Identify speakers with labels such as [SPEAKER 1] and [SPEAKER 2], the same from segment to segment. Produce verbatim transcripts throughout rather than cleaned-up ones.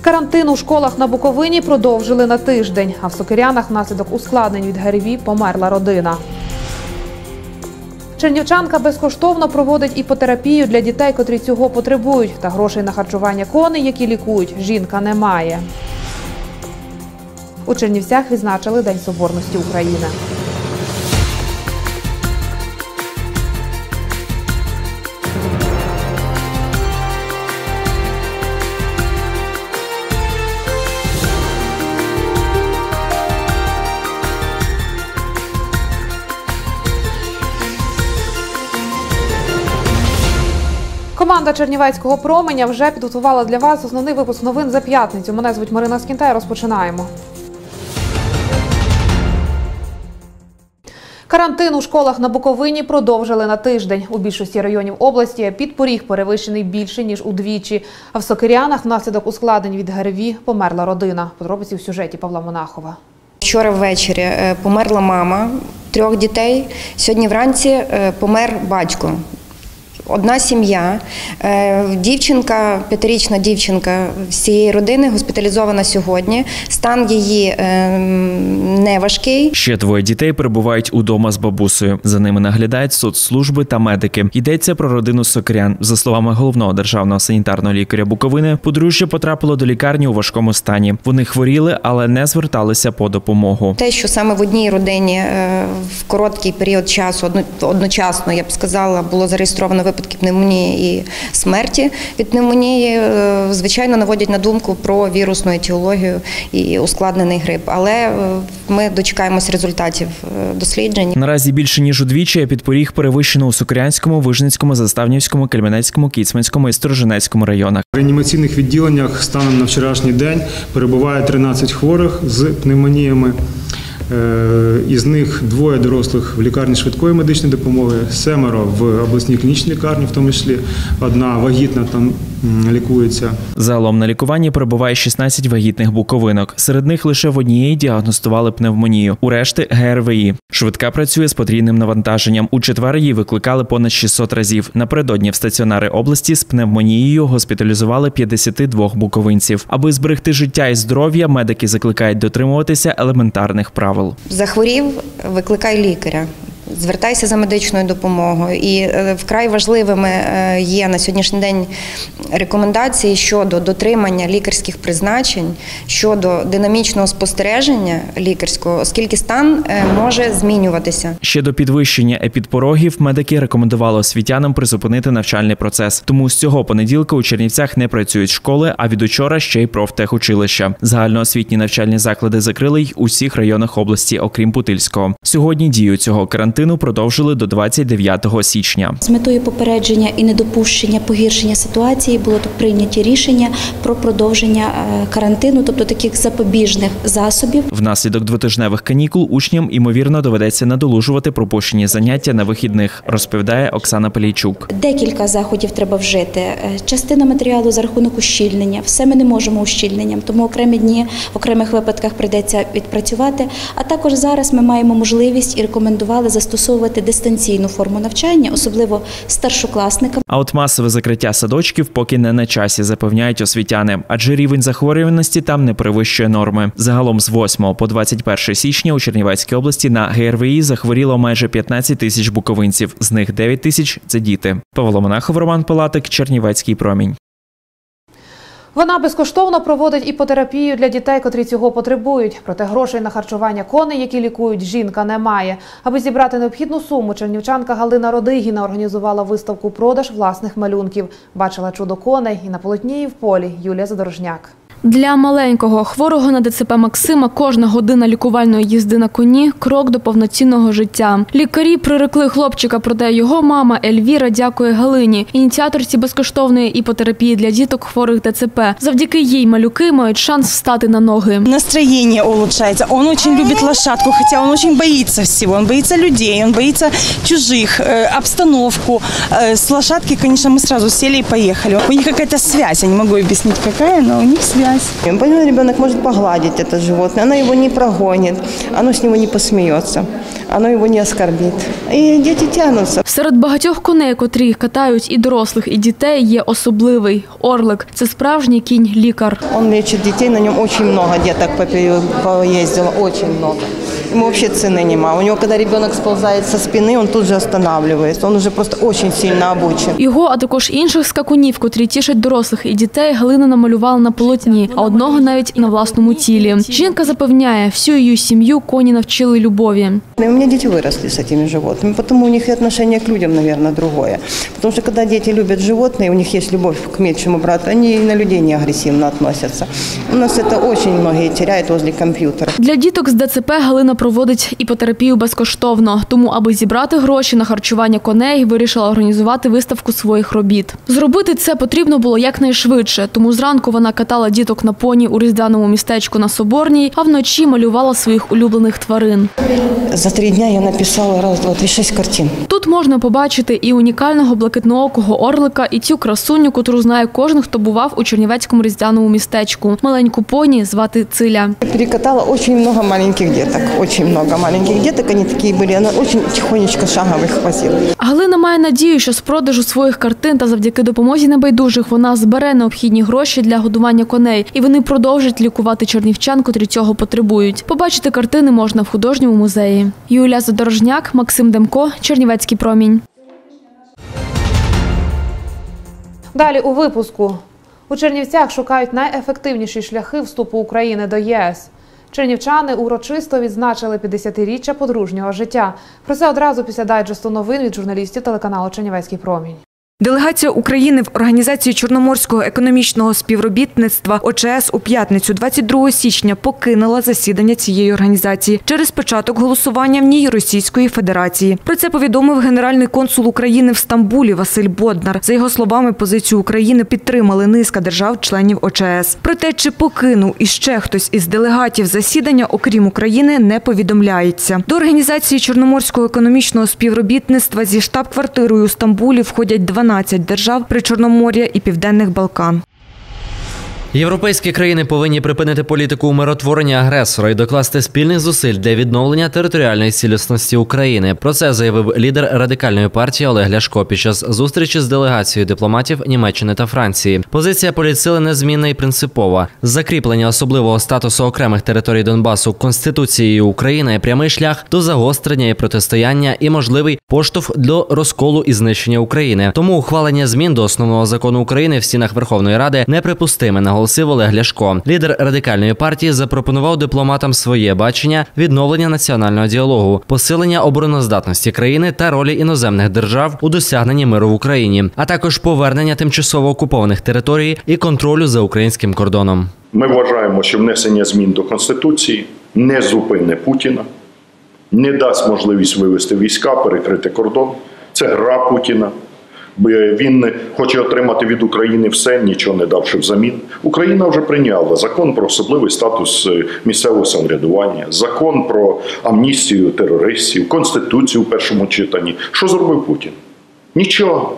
[SPEAKER 1] Карантин у школах на Буковині продовжили на тиждень, а в Сокирянах внаслідок ускладнень від ГРВІ померла родина. Чернівчанка безкоштовно проводить іпотерапію для дітей, котрі цього потребують. Та грошей на харчування коней, які лікують, жінка не має. У Чернівцях відзначили День Соборності України. Команда Чернівецького променя вже підготувала для вас основний випуск новин за п'ятницю. Мене звуть Марина Скінта і розпочинаємо. Карантин у школах на Буковині продовжили на тиждень. У більшості районів області підпоріг перевищений більше, ніж удвічі. А в Сокирянах внаслідок ускладнень від ГРВІ померла родина. Подробиці в сюжеті Павла Монахова.
[SPEAKER 2] Вчора ввечері померла мама трьох дітей. Сьогодні вранці помер батько. Одна сім'я, дівчинка, п'ятирічна дівчинка з цієї родини госпіталізована сьогодні. Стан її не важкий.
[SPEAKER 3] Ще двоє дітей перебувають удома з бабусею. За ними наглядають соцслужби та медики. Йдеться про родину Сокирян. За словами головного державного санітарного лікаря Буковини, подружжя потрапило до лікарні у важкому стані. Вони хворіли, але не зверталися по допомогу.
[SPEAKER 2] Те, що саме в одній родині в короткий період часу, одночасно, я б сказала, було зареєстровано випадки пневмонії і смерті від пневмонії, звичайно, наводять на думку про вірусну етіологію і ускладнений грип. Але ми дочекаємось результатів досліджень.
[SPEAKER 3] Наразі більше ніж удвічі підпоріг перевищено у Сокирянському, Вижницькому, Заставнівському, Кельменецькому, Кіцманському і Сторожинецькому районах.
[SPEAKER 4] В реанімаційних відділеннях станом на вчорашній день перебуває тринадцять хворих з пневмоніями. Із них двоє дорослих в лікарні швидкої медичної допомоги, семеро в обласній клінічній лікарні, в тому числі одна вагітна там лікується.
[SPEAKER 3] Загалом на лікуванні перебуває шістнадцять вагітних буковинок. Серед них лише в однієї діагностували пневмонію, у решти ГРВІ. Швидка працює з потрійним навантаженням. У четвер її викликали понад шістсот разів. Напередодні в стаціонари області з пневмонією госпіталізували п'ятдесят два буковинців. Аби зберегти життя і здоров'я, медики закликають дотримуватися елементарних правил.
[SPEAKER 2] Захворів – викликай лікаря. Звертайся за медичною допомогою. І вкрай важливими є на сьогоднішній день рекомендації щодо дотримання лікарських призначень, щодо динамічного спостереження лікарського, оскільки стан може змінюватися.
[SPEAKER 3] Ще до підвищення епідпорогів медики рекомендували освітянам призупинити навчальний процес. Тому з цього понеділка у Чернівцях не працюють школи, а від учора ще й профтехучилища. Загальноосвітні навчальні заклади закрили й у всіх районах області, окрім Путильського. Сьогодні дію цього карантину продовжили до двадцять дев'ятого січня.
[SPEAKER 5] З метою попередження і недопущення погіршення ситуації було прийняті рішення про продовження карантину, тобто таких запобіжних засобів.
[SPEAKER 3] Внаслідок двотижневих канікул учням, ймовірно, доведеться надолужувати пропущені заняття на вихідних, розповідає Оксана Палійчук.
[SPEAKER 5] Декілька заходів треба вжити. Частина матеріалу за рахунок ущільнення. Все ми не можемо ущільненням, тому окремі дні в окремих випадках прийдеться відпрацювати. А також зараз ми маємо можливість і рекомендували застосовувати дистанційну форму навчання, особливо старшокласникам.
[SPEAKER 3] А от масове закриття садочків поки не на часі, запевняють освітяни, адже рівень захворюваності там не перевищує норми. Загалом з восьмого по двадцять перше січня у Чернівецькій області на ГРВІ захворіло майже п'ятнадцять тисяч буковинців, з них дев'ять тисяч – це діти. Павло Монахов, Роман Палатик, Чернівецький промінь.
[SPEAKER 1] Вона безкоштовно проводить іпотерапію для дітей, котрі цього потребують. Проте грошей на харчування коней, які лікують, жінка не має. Аби зібрати необхідну суму, чернівчанка Галина Родигіна організувала виставку-продаж власних малюнків. Бачила чудо коней і на полотні, і в полі. Юлія Задорожняк.
[SPEAKER 6] Для маленького хворого на ДЦП Максима кожна година лікувальної їзди на коні – крок до повноцінного життя. Лікарі прирекли хлопчика, проте його мама Ельвіра дякує Галині, ініціаторці безкоштовної іпотерапії для діток хворих ДЦП. Завдяки їй малюки мають шанс встати на ноги.
[SPEAKER 7] Настроєння улучшається. Він дуже любить лошадку, хоча він дуже боїться всього. Він боїться людей, він боїться чужих, обстановку. З лошадки, звісно, ми одразу сіли і поїхали. У них якась зв'язь, я не можу об'яснити, яка, але у них зв'язь. понравилось.
[SPEAKER 8] Понимаете, ребенок может погладить это животное, оно его не прогонит, оно с него не посмеется, оно его не оскорбит. И дети тянутся.
[SPEAKER 6] Серед багатьох коней, котрі катають і дорослих, і дітей, є особливий – орлик. Це справжній кінь-лікар.
[SPEAKER 8] Он лечит детей, на нем очень много деток поездило, очень много. Ему вообще цены нема. У него, когда ребенок сползает со спины, он тут же останавливается. Он уже просто очень сильно обучен.
[SPEAKER 6] Його, а також інших скакунів, котрі тішать дорослих і дітей, Галина намалювала на полотні, а одного навіть і на власному тілі. Жінка запевняє, всю її сім'ю коні навчили любові.
[SPEAKER 8] У меня дети выросли с этими животными, потому у них и отношение к людям, наверное, другое. Потому что когда дети любят животные, у них есть любовь к меньшему брату, они и на людей не агрессивно относятся. У нас это очень многие теряют возле компьютера.
[SPEAKER 6] Для діток з ДЦП Галина проводить іпотерапію безкоштовно. Тому, аби зібрати гроші на харчування коней, вирішила організувати виставку своїх робіт. Зробити це потрібно було якнайшвидше, тому зранку вона катала діток на поні у різдвяному містечку на Соборній, а вночі малювала своїх улюблених тварин.
[SPEAKER 8] За три дня я написала раз, два, три, шесть картин.
[SPEAKER 6] Тут можна побачити і унікального блакитноокого орлика, і цю красуню, котру знає кожен, хто бував у чернівецькому різдвяному містечку. Маленьку поні звати Циля.
[SPEAKER 8] Перекатала очень много маленьких деток, очень много маленьких деток, они такие были, она очень тихонечко шагом их возила.
[SPEAKER 6] Галина має надію, що з продажу своїх картин та завдяки допомозі небайдужих вона збере необхідні гроші для годування коней, і вони продовжать лікувати чернівчан, котрі цього потребують. Побачити картини можна в художньому музеї. Юлія Задорожняк, Максим Демко, Чернівецький промінь.
[SPEAKER 1] Далі у випуску. У Чернівцях шукають найефективніші шляхи вступу України до ЄС. Чернівчани урочисто відзначили п'ятдесятиріччя подружнього життя. Про це одразу після дайджесту новин від журналістів телеканалу «Чернівецький промінь».
[SPEAKER 9] Делегація України в Організації Чорноморського економічного співробітництва О Ч С у п'ятницю двадцять другого січня покинула засідання цієї організації через початок голосування в ній Російської Федерації. Про це повідомив генеральний консул України в Стамбулі Василь Боднар. За його словами, позицію України підтримали низка держав-членів О Ч С. Про те, чи покинув іще хтось із делегатів засідання, окрім України, не повідомляється. До Організації Чорноморського економічного співробітництва зі штаб-квартирою у Стамбулі входять дванадцять держав Причорномор'я і Південних Балкан.
[SPEAKER 10] Європейські країни повинні припинити політику умиротворення агресора і докласти спільних зусиль для відновлення територіальної цілісності України. Про це заявив лідер Радикальної партії Олег Ляшко під час зустрічі з делегацією дипломатів Німеччини та Франції. Позиція політсили незмінна і принципова. Закріплення особливого статусу окремих територій Донбасу Конституцією України – прямий шлях до загострення і протистояння і можливий поштовх до розколу і знищення України. Тому ухвалення змін до основного закону України в стінах Верховної Ради неприпустиме, наголосив Олег Ляшко. Лідер Радикальної партії запропонував дипломатам своє бачення відновлення національного діалогу, посилення обороноздатності країни та ролі іноземних держав у досягненні миру в Україні, а також повернення тимчасово окупованих територій і контролю за українським кордоном.
[SPEAKER 11] Ми вважаємо, що внесення змін до Конституції не зупине Путіна, не дасть можливість вивести війська, перекрити кордон. Це гра Путіна. Він хоче отримати від України все, нічого не давши взамін. Україна вже прийняла закон про особливий статус місцевого самоврядування, закон про амністію терористів, Конституцію в першому читанні. Що зробив Путін? Нічого.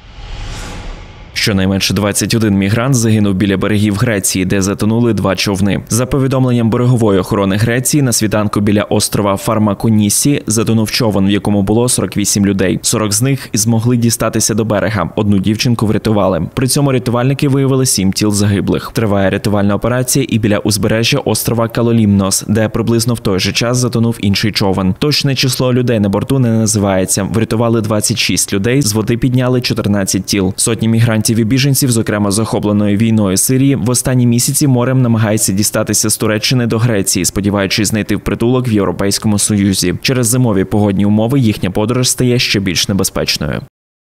[SPEAKER 3] Щонайменше двадцять один мігрант загинув біля берегів Греції, де затонули два човни. За повідомленням берегової охорони Греції, на світанку біля острова Фармаконісі затонув човен, в якому було сорок вісім людей. сорок з них змогли дістатися до берега. Одну дівчинку врятували. При цьому рятувальники виявили сім тіл загиблих. Триває рятувальна операція і біля узбережжя острова Калолімнос, де приблизно в той же час затонув інший човен. Точне число людей на борту не називається. Врятували двадцять шість людей, з води підняли чотирнадцять тіл. Сотні мігрантів і біженців, зокрема з охопленої війною Сирії, в останні місяці морем намагаються дістатися з Туреччини до Греції, сподіваючись знайти впритулок в Європейському Союзі. Через зимові погодні умови їхня подорож стає ще більш небезпечною.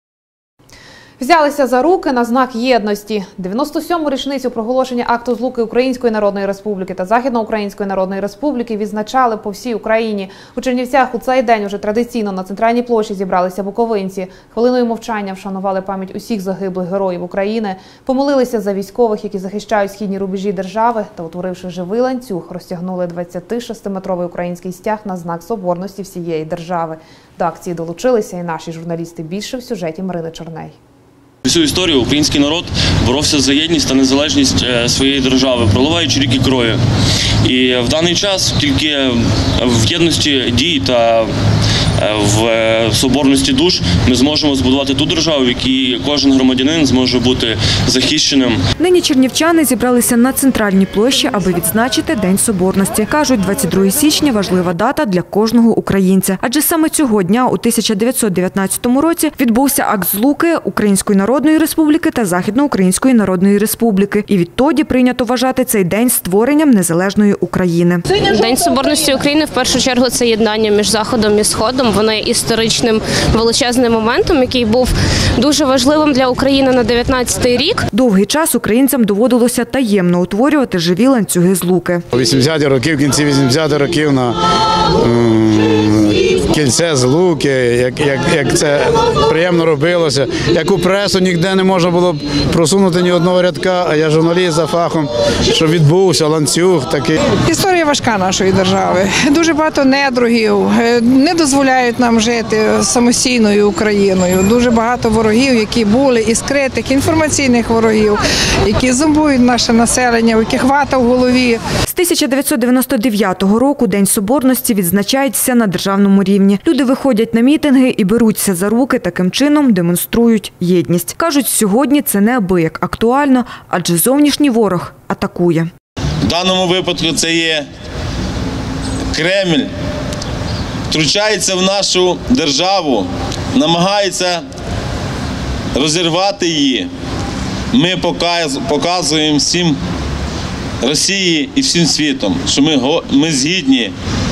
[SPEAKER 1] Взялися за руки на знак єдності. дев'яносто сьому річницю проголошення акту злуки Української Народної Республіки та Західноукраїнської Народної Республіки відзначали по всій Україні. У Чернівцях у цей день уже традиційно на центральній площі зібралися буковинці. Хвилиною мовчання вшанували пам'ять усіх загиблих героїв України, помолилися за військових, які захищають східні рубежі держави, та, утворивши живий ланцюг, розтягнули двадцятишестиметровий український стяг на знак соборності всієї держави. До акції долучилися і наші журналісти. Більше в сюжеті Марини Чорней.
[SPEAKER 12] Всю історію український народ боровся за єдність та незалежність своєї держави, проливаючи ріки крові. І в даний час тільки в єдності дій та в соборності душ ми зможемо збудувати ту державу, в якій кожен громадянин зможе бути захищеним.
[SPEAKER 9] Нині чернівчани зібралися на центральній площі, аби відзначити День Соборності. Кажуть, двадцять друге січня – важлива дата для кожного українця. Адже саме цього дня у тисяча дев'ятсот дев'ятнадцятому році відбувся акт злуки Української Народної Республіки та Західноукраїнської Народної Республіки. І відтоді прийнято вважати цей день створенням незалежної України.
[SPEAKER 13] День Соборності України, в першу чергу, це єднання між Заходом і Сходом. Воно є історичним величезним моментом, який був дуже важливим для України на дев'ятнадцятий рік.
[SPEAKER 9] Довгий час українцям доводилося таємно утворювати живі ланцюги злуки.
[SPEAKER 14] У вісімдесятих років, в кінці вісімдесятих років на кільце злуки, як, як, як це приємно робилося. Яку пресу ніде не можна було просунути ні одного рядка, а я журналіст за фахом, що відбувся ланцюг такий.
[SPEAKER 15] Історія важка нашої держави. Дуже багато недругів, не дозволяють нам жити самостійною Україною. Дуже багато ворогів, які були, і скритих, інформаційних ворогів, які зомбують наше населення, у яких вата в голові.
[SPEAKER 9] З тисяча дев'ятсот дев'яносто дев'ятого року День Соборності відзначається на державному рівні. Люди виходять на мітинги і беруться за руки, таким чином демонструють єдність. Кажуть, сьогодні це неабияк актуально, адже зовнішній ворог атакує.
[SPEAKER 16] В даному випадку це є Кремль, втручається в нашу державу, намагається розірвати її. Ми показуємо всім Росії і всім світом, що ми, ми згідні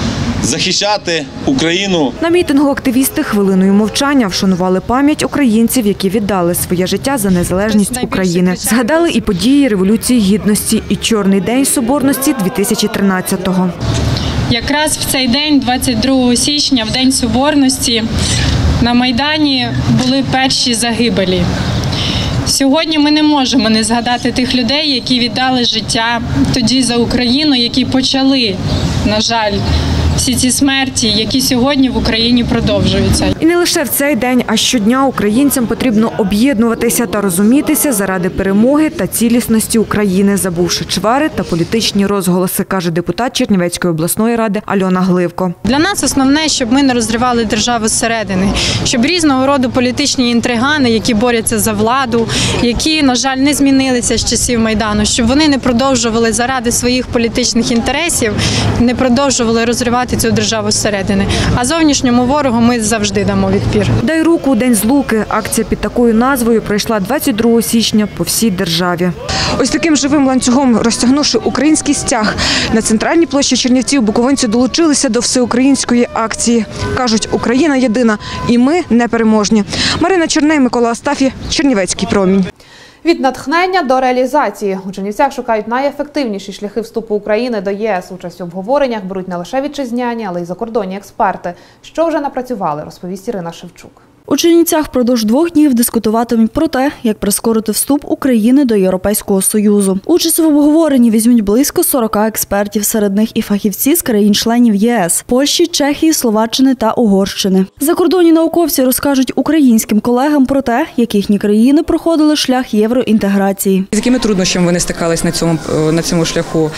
[SPEAKER 16] захищати Україну.
[SPEAKER 9] На мітингу активісти хвилиною мовчання вшанували пам'ять українців, які віддали своє життя за незалежність України. Згадали і події Революції Гідності, і Чорний день Соборності дві тисячі тринадцятого.
[SPEAKER 17] Якраз в цей день, двадцять другого січня, в День Соборності, на Майдані були перші загибелі. Сьогодні ми не можемо не згадати тих людей, які віддали життя тоді за Україну, які почали, на жаль, всі ці смерті, які сьогодні в Україні продовжуються.
[SPEAKER 9] І не лише в цей день, а щодня українцям потрібно об'єднуватися та розумітися заради перемоги та цілісності України, забувши чвари та політичні розголоси, каже депутат Чернівецької обласної ради Альона Гливко.
[SPEAKER 17] Для нас основне, щоб ми не розривали державу зсередини, щоб різного роду політичні інтригани, які борються за владу, які, на жаль, не змінилися з часів Майдану, щоб вони не продовжували заради своїх політичних інтересів, не продовжували розривати цю державу зсередини. А зовнішньому ворогу ми завжди дамо відпір.
[SPEAKER 9] «Дай руку» – День злуки. Акція під такою назвою пройшла двадцять другого січня по всій державі. Ось таким живим ланцюгом, розтягнувши український стяг, на центральній площі Чернівців буковинці долучилися до всеукраїнської акції. Кажуть, Україна єдина і ми непереможні. Марина Черней, Микола Астафій, Чернівецький промінь.
[SPEAKER 1] Від натхнення до реалізації. У Чернівцях шукають найефективніші шляхи вступу України до ЄС. Участь у обговореннях беруть не лише вітчизняні, але й закордонні експерти. Що вже напрацювали, розповість Ірина Шевчук.
[SPEAKER 18] У Чернівцях впродовж двох днів дискутуватимуть про те, як прискорити вступ України до Європейського Союзу. Участь в обговоренні візьмуть близько сорока експертів, серед них і фахівці з країн-членів ЄС – Польщі, Чехії, Словаччини та Угорщини. Закордонні науковці розкажуть українським колегам про те, як їхні країни проходили шлях євроінтеграції.
[SPEAKER 19] З якими труднощами вони стикались на цьому, на цьому шляху?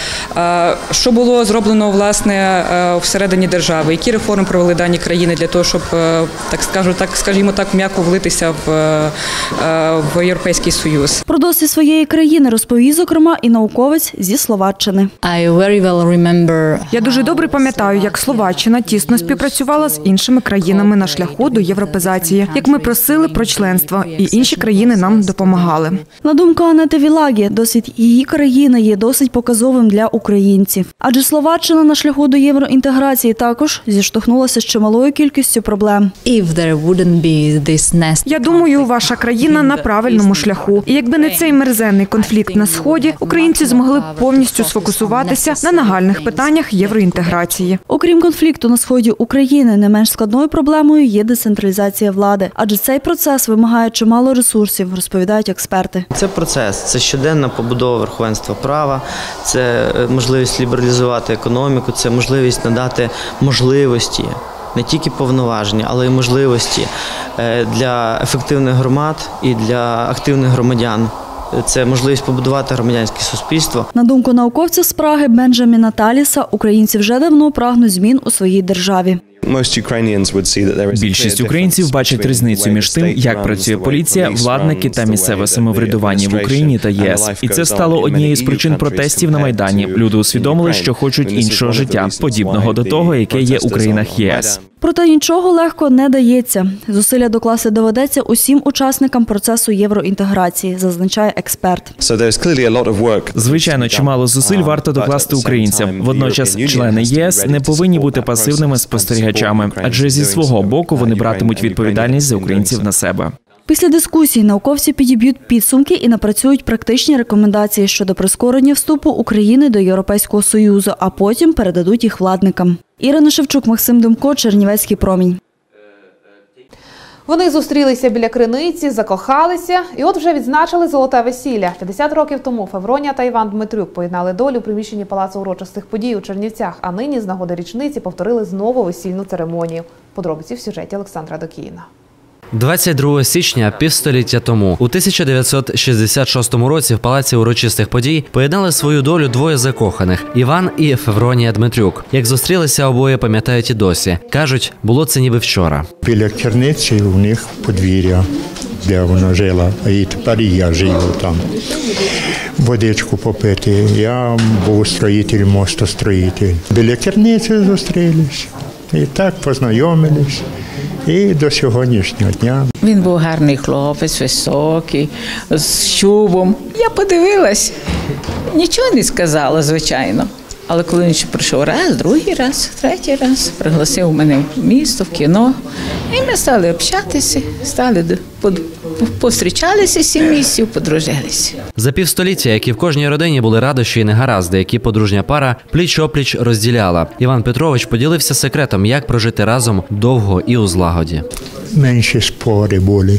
[SPEAKER 19] Що було зроблено, власне, всередині держави? Які реформи провели дані країни для того, щоб, так скажу, так скажімо, так м'яко влитися в, в Європейський Союз.
[SPEAKER 18] Про досвід своєї країни розповів, зокрема, і науковець зі Словаччини.
[SPEAKER 9] Я дуже добре пам'ятаю, як Словаччина тісно співпрацювала з іншими країнами на шляху до європеїзації, як ми просили про членство, і інші країни нам допомагали.
[SPEAKER 18] На думку Анети Вілагі, досвід її країни є досить показовим для українців. Адже Словаччина на шляху до євроінтеграції також зіштовхнулася з чималою кількістю проблем.
[SPEAKER 9] Я думаю, ваша країна на правильному шляху. І якби не цей мерзенний конфлікт на Сході, українці змогли б повністю сфокусуватися на нагальних питаннях євроінтеграції.
[SPEAKER 18] Окрім конфлікту на Сході України, не менш складною проблемою є децентралізація влади. Адже цей процес вимагає чимало ресурсів, розповідають експерти.
[SPEAKER 20] Це процес, це щоденна побудова верховенства права, це можливість лібералізувати економіку, це можливість надати можливості не тільки повноваження, але й можливості для ефективних громад і для активних громадян. Це можливість побудувати громадянське суспільство.
[SPEAKER 18] На думку науковця з Праги Бенджаміна Таліса, українці вже давно прагнуть змін у своїй державі.
[SPEAKER 3] Більшість українців бачать різницю між тим, як працює поліція, владники та місцеве самоврядування в Україні та ЄС. І це стало однією з причин протестів на Майдані. Люди усвідомили, що хочуть іншого життя, подібного до того, яке є у країнах ЄС.
[SPEAKER 18] Проте нічого легко не дається. Зусилля докласти доведеться усім учасникам процесу євроінтеграції, зазначає експерт.
[SPEAKER 3] Звичайно, чимало зусиль варто докласти українцям. Водночас, члени ЄС не повинні бути пасивними спостерігачами, адже зі свого боку вони братимуть відповідальність за українців на себе.
[SPEAKER 18] Після дискусій науковці підіб'ють підсумки і напрацюють практичні рекомендації щодо прискорення вступу України до Європейського Союзу, а потім передадуть їх владникам. Ірина Шевчук, Максим Демко, Чернівецький промінь.
[SPEAKER 1] Вони зустрілися біля криниці, закохалися і от вже відзначили золоте весілля. п'ятдесят років тому Февронія та Іван Дмитрюк поєднали долю у приміщенні Палацу урочистих подій у Чернівцях, а нині з нагоди річниці повторили знову весільну церемонію. Подробиці в сюжеті Олександра Докіїна.
[SPEAKER 10] двадцять другого січня, півстоліття тому, у тисяча дев'ятсот шістдесят шостому році в Палаці урочистих подій поєднали свою долю двоє закоханих – Іван і Февронія Дмитрюк. Як зустрілися, обоє пам'ятають і досі. Кажуть, було це ніби вчора.
[SPEAKER 21] Біля криниці у них подвір'я, де вона жила, а і тепер і я живу там. Водичку попити. Я був строїтель, мостостроїтель. Біля криниці зустрілись. І так познайомились. І до сьогоднішнього дня.
[SPEAKER 22] Він був гарний хлопець, високий, з чубом. Я подивилась, нічого не сказала, звичайно. Але коли він ще прийшов раз, другий раз, третій раз, пригласив мене в місто, в кіно. І ми стали общатися, стали пострічалися сім місяців, подружилися.
[SPEAKER 10] За півстоліття, як і в кожній родині, були радощі і негаразди, які подружня пара пліч-опліч розділяла. Іван Петрович поділився секретом, як прожити разом довго і у злагоді.
[SPEAKER 21] Менші спори були,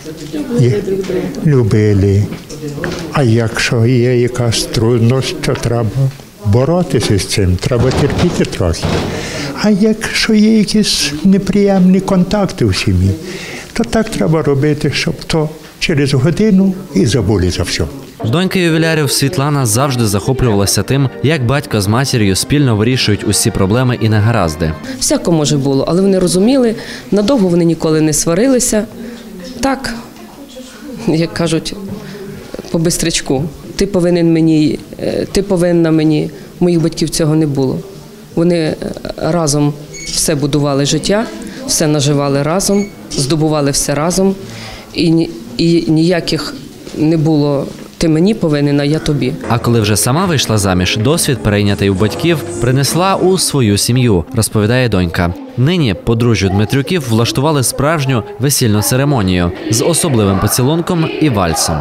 [SPEAKER 21] любили. А якщо є якась трудність, то треба боротися з цим, треба терпіти трохи. А якщо є якісь неприємні контакти в сім'ї, то так треба робити, щоб то через годину і забули за все.
[SPEAKER 10] Донька ювілярів Світлана завжди захоплювалася тим, як батько з матір'ю спільно вирішують усі проблеми і негаразди.
[SPEAKER 23] Всяко може було, але вони розуміли, надовго вони ніколи не сварилися. Так, як кажуть, по бистрячку. Ти повинен мені, ти повинна мені. Моїх батьків цього не було. Вони разом все будували життя, все наживали разом, здобували все разом. І, і ніяких не було «ти мені повинен, а я тобі».
[SPEAKER 10] А коли вже сама вийшла заміж, досвід, перейнятий у батьків, принесла у свою сім'ю, розповідає донька. Нині подружжю Дмитрюків влаштували справжню весільну церемонію з особливим поцілунком і вальсом.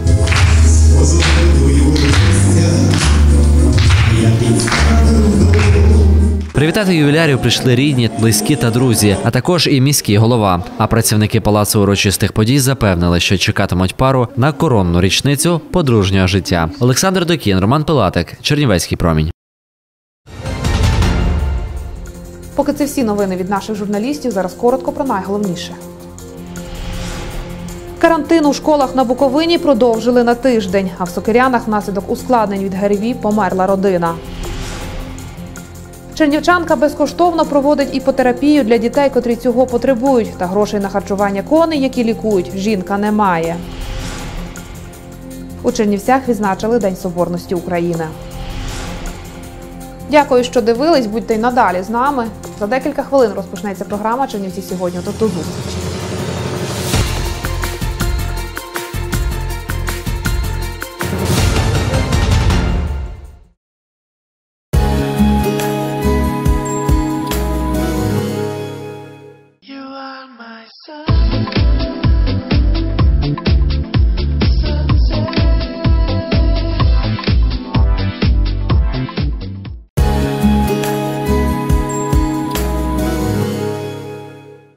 [SPEAKER 10] Привітати ювілярів прийшли рідні, близькі та друзі, а також і міський голова. А працівники Палацу урочистих подій запевнили, що чекатимуть пару на коронну річницю подружнього життя. Олександр Докін, Роман Пилатик, Чернівецький промінь.
[SPEAKER 1] Поки це всі новини від наших журналістів, зараз коротко про найголовніше. Карантин у школах на Буковині продовжили на тиждень, а в Сокирянах внаслідок ускладнень від ГРВІ померла родина. Чернівчанка безкоштовно проводить іпотерапію для дітей, котрі цього потребують, та грошей на харчування коней, які лікують, жінка не має. У Чернівцях відзначили День Соборності України. Дякую, що дивились, будьте й надалі з нами. За декілька хвилин розпочнеться програма «Чернівці сьогодні». До зустрічі.